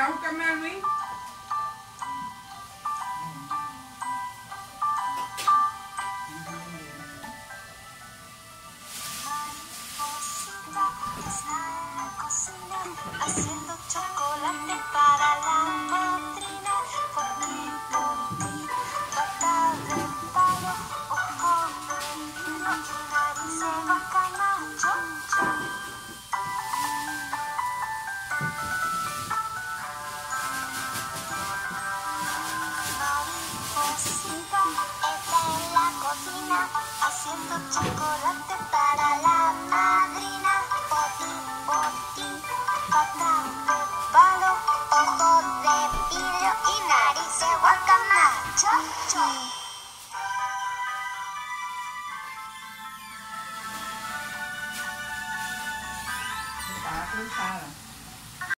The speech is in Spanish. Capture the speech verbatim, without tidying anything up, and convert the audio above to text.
ahorita, mami. Haciendo chocolate para la madrina, por ti, por ti, pata de palo, ojo de vidrio y nariz de bacana, cho, cho. Mariposita está en la cocina, haciendo chocolate para la madrina, por ti, por ti, pata de palo, ojo de vidrio y nariz de guacamaya, cho, cho. Está cruzada.